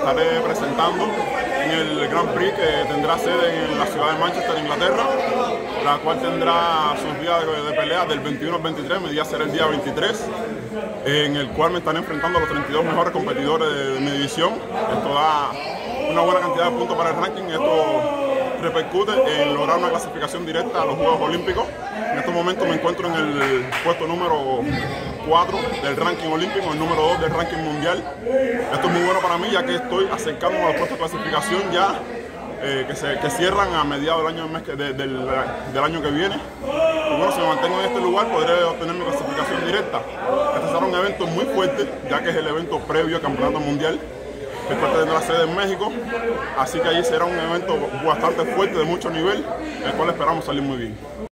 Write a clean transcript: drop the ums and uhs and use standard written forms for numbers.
estaré presentando en el Grand Prix que tendrá sede en la ciudad de Manchester, Inglaterra, la cual tendrá sus días de pelea del 21 al 23, mi día será el día 23, en el cual me estaré enfrentando a los 32 mejores competidores de mi división. Esto da una buena cantidad de puntos para el ranking. Esto repercute en lograr una clasificación directa a los Juegos Olímpicos. En estos momentos me encuentro en el puesto número 4 del ranking olímpico, el número 2 del ranking mundial. Esto es muy bueno para mí, ya que estoy acercándome a los puestos de clasificación ya que cierran a mediados del año que viene. Y bueno, si me mantengo en este lugar podré obtener mi clasificación directa. Este será un evento muy fuerte, ya que es el evento previo al Campeonato Mundial, el cual tendrá la sede en México, así que allí será un evento bastante fuerte, de mucho nivel, el cual esperamos salir muy bien.